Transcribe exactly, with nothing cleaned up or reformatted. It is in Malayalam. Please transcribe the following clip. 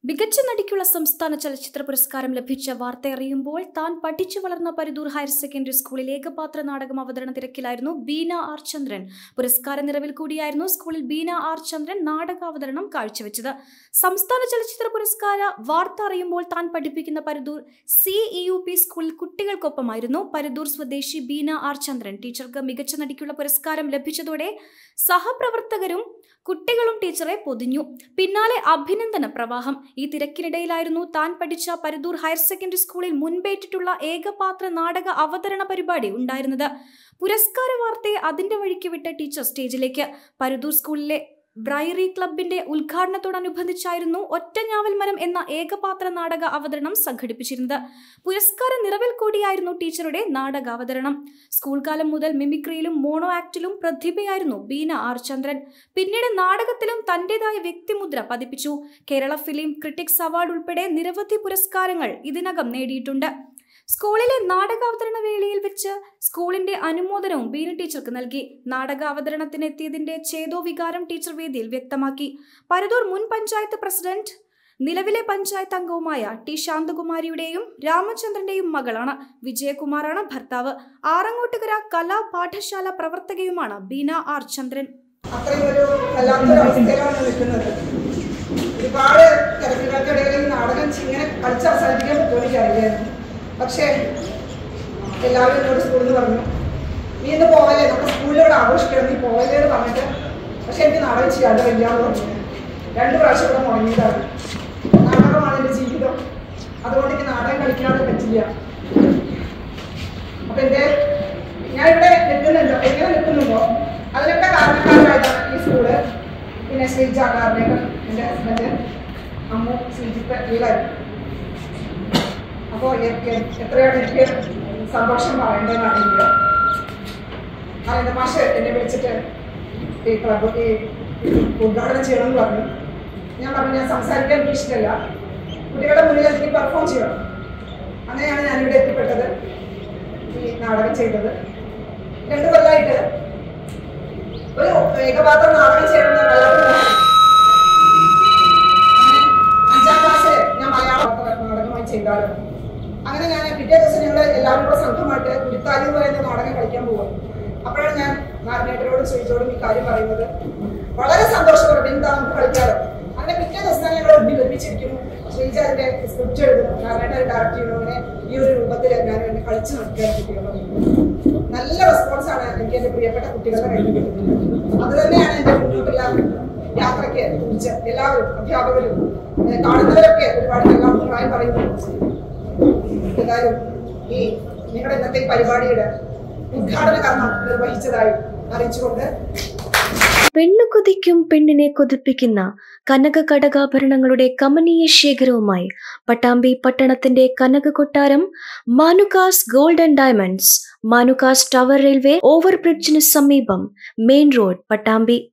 മികച്ച നടിക്കുള്ള സംസ്ഥാന ചലച്ചിത്ര പുരസ്കാരം ലഭിച്ച വാർത്തയറിയുമ്പോൾ താൻ പഠിച്ചു വളർന്ന പരുദൂർ ഹയർ സെക്കൻഡറി സ്കൂളിൽ ഏകപാത്ര നാടകം അവതരണ തിരക്കിലായിരുന്നു ബീന ആർ ചന്ദ്രൻ. പുരസ്കാര നിറവിൽ കൂടിയായിരുന്നു സ്കൂളിൽ ബീന ആർ ചന്ദ്രൻ നാടകാവതരണം കാഴ്ചവെച്ചത്. സംസ്ഥാന ചലച്ചിത്ര പുരസ്കാര വാർത്ത അറിയുമ്പോൾ താൻ പഠിപ്പിക്കുന്ന പരുദൂർ സി ഇ യു പി സ്കൂളിൽ കുട്ടികൾക്കൊപ്പമായിരുന്നു പരുദൂർ സ്വദേശി ബീന ആർ ചന്ദ്രൻ. ടീച്ചർക്ക് മികച്ച നടിക്കുള്ള പുരസ്കാരം ലഭിച്ചതോടെ സഹപ്രവർത്തകരും കുട്ടികളും ടീച്ചറെ പൊതിഞ്ഞു. പിന്നാലെ അഭിനന്ദന പ്രവാഹം. ഈ തിരക്കിനിടയിലായിരുന്നു താൻ പഠിച്ച പരുദൂർ ഹയർ സെക്കൻഡറി സ്കൂളിൽ മുൻപേറ്റിട്ടുള്ള ഏകപാത്ര നാടക അവതരണ പരിപാടി ഉണ്ടായിരുന്നത്. പുരസ്കാര വാർത്തയെ അതിന്റെ വഴിക്ക് വിട്ട ടീച്ചർ സ്റ്റേജിലേക്ക്. പരുദൂർ സ്കൂളിലെ ബ്രൈറി ക്ലബിന്റെ ഉദ്ഘാടനത്തോടനുബന്ധിച്ചായിരുന്നു ഒറ്റഞ്ഞാവൽ മരം എന്ന ഏകപാത്ര നാടക അവതരണം സംഘടിപ്പിച്ചിരുന്നത്. പുരസ്കാര നിറവിൽ കൂടിയായിരുന്നു ടീച്ചറുടെ നാടകാവതരണം. സ്കൂൾ കാലം മുതൽ മിമിക്രിയിലും മോണോ ആക്ടിലും പ്രതിഭയായിരുന്നു ബീന ആർ ചന്ദ്രൻ. പിന്നീട് നാടകത്തിലും തന്റേതായ വ്യക്തിമുദ്ര പതിപ്പിച്ചു. കേരള ഫിലിം ക്രിട്ടിക്സ് അവാർഡ് ഉൾപ്പെടെ നിരവധി പുരസ്കാരങ്ങൾ ഇതിനകം നേടിയിട്ടുണ്ട്. സ്കൂളിലെ നാടകാവതരണ വേളയിൽ വെച്ച് സ്കൂളിന്റെ അനുമോദനവും ബീന ടീച്ചർക്ക് നൽകി. നാടകാവതരണത്തിനെത്തിയതിന്റെ ചേതോവികാരം ടീച്ചർ വേദിയിൽ വ്യക്തമാക്കി. പരുദൂർ മുൻ പഞ്ചായത്ത് പ്രസിഡന്റ്, നിലവിലെ പഞ്ചായത്ത് അംഗവുമായ ടി ശാന്തകുമാരിയുടെയും രാമചന്ദ്രന്റെയും മകളാണ്. വിജയകുമാറാണ് ഭർത്താവ്. ആറങ്ങോട്ടുകര കലാ പാഠശാല പ്രവർത്തകയുമാണ് ബീന ആർ ചന്ദ്രൻ. ഒരുപാട് തിരക്കുകൾക്കിടയിൽ നാടകം ഇങ്ങനെ കളിച്ച് അവസാനിപ്പിക്കാൻ പറ്റുമെന്ന് പക്ഷേ എല്ലാവരും എന്നോട് സ്കൂളിൽ നിന്ന് പറഞ്ഞു, നീ ഇന്ന് പോകലേ, നമുക്ക് സ്കൂളിലൂടെ ആഘോഷിക്കണം, നീ പോകലേ എന്ന് പറഞ്ഞിട്ട്. പക്ഷെ എനിക്ക് നാടകം ചെയ്യാണ്ട് വയ്യാന്ന് പറഞ്ഞു. രണ്ട് പ്രാവശ്യം ഇവിടെ മുടങ്ങിയതാണ്. നാടകമാണ് എൻ്റെ ജീവിതം. അതുകൊണ്ട് എനിക്ക് നാടകം കളിക്കാതെ പറ്റില്ല. അപ്പൊ എൻ്റെ ഞാൻ ഇവിടെ നിൽക്കുന്നുണ്ടോ, എങ്ങനെ നിൽക്കുന്നുണ്ടോ അതിനൊക്കെ കാരണക്കാരായിട്ടാണ് ഈ സ്കൂള്. പിന്നെ ശ്രീജ കാരണേക്കർ, എൻ്റെ ഹസ്ബൻഡ്, അമ്മു, ശ്രീജിത്ത് എല്ലാവരും. അപ്പോൾ എത്രയാണ് എനിക്ക് സന്തോഷം പറയേണ്ടതെന്ന് അറിയില്ല. അറിയുന്ന മാഷ് എന്നെ വിളിച്ചിട്ട് ഈ ക്ലബ് ഈ ഉദ്ഘാടനം ചെയ്യണമെന്ന് പറഞ്ഞു. ഞാൻ പറഞ്ഞു, ഞാൻ സംസാരിക്കാൻ എനിക്ക് ഇഷ്ടമല്ല, കുട്ടികളുടെ മുന്നിൽ എനിക്ക് പെർഫോം ചെയ്യണം. അങ്ങനെയാണ് ഞാനിവിടെ എത്തിപ്പെട്ടത്, ഈ നാടകം ചെയ്തത്. രണ്ടു കൊല്ലമായിട്ട് ഒരു ഏകപാത്ര നാടകം ചെയ്യണമെന്ന് അഞ്ചാം ക്ലാസ്സിൽ ഞാൻ മലയാളം നാടകമായി ചെയ്താലോ. അങ്ങനെ ഞാൻ പിറ്റേ ദിവസം ഞങ്ങൾ എല്ലാവരും കൂടെ സംഘമായിട്ട് കുരുത്താലി എന്ന് പറയുന്ന നാടകം കളിക്കാൻ പോകും. അപ്പോഴാണ് ഞാൻ നാരനേട്ടരോടും ശ്രീജോടും ഈ കാര്യം പറയുന്നത്. വളരെ സന്തോഷത്തോടെ എന്താ നമുക്ക് കളിക്കാലോ. അങ്ങനെ പിറ്റേ ദിവസം ഞങ്ങൾ ഒരുമിച്ചിരിക്കുന്നു. ശ്രീജ അതിന്റെ സ്ക്രിപ്റ്റ് എഴുതുന്നു, നാരനേട്ടൻ ഡയറക്റ്റ് ചെയ്യുന്നു. അങ്ങനെ ഈ ഒരു രൂപത്തിൽ ഞാൻ എന്നെ കളിച്ച് നടക്കാൻ കുട്ടികളെ നല്ല റെസ്പോൺസാണ് എനിക്ക് എൻ്റെ പ്രിയപ്പെട്ട കുട്ടികളുടെ കയ്യിൽ കിട്ടുന്നത്. അത് തന്നെയാണ് എൻ്റെ മുന്നോട്ടുള്ള യാത്രയ്ക്ക് കുറിച്ച് എല്ലാവരും അധ്യാപകരും കാണുന്നവരൊക്കെ ഒരുപാട് നല്ല അഭിപ്രായം പറയുന്നു. എന്തായാലും ഈ നിങ്ങളുടെ ഇന്നത്തെ പരിപാടിയുടെ ഉദ്ഘാടന കർമ്മം നിർവഹിച്ചതായി അറിയിച്ചുകൊണ്ട്, പെണ്ണു കൊതിക്കും പെണ്ണിനെ കൊതിപ്പിക്കുന്ന കനക കടകാഭരണങ്ങളുടെ കമനീയ ശേഖരവുമായി പട്ടാമ്പി പട്ടണത്തിന്റെ കനക കൊട്ടാരം Manukas gold and diamonds, Manukas tower railway ഓവർബ്രിഡ്ജിന് സമീപം, മെയിൻ റോഡ്, പട്ടാമ്പി.